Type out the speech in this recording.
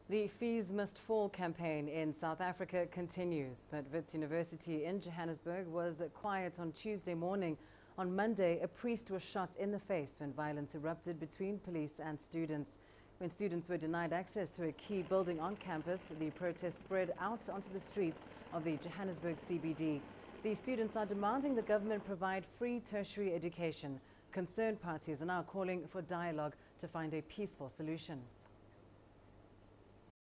The Fees Must Fall campaign in South Africa continues, but Wits University in Johannesburg was quiet on Tuesday morning. On Monday, a priest was shot in the face when violence erupted between police and students. When students were denied access to a key building on campus, the protest spread out onto the streets of the Johannesburg CBD. The students are demanding the government provide free tertiary education. Concerned parties are now calling for dialogue to find a peaceful solution.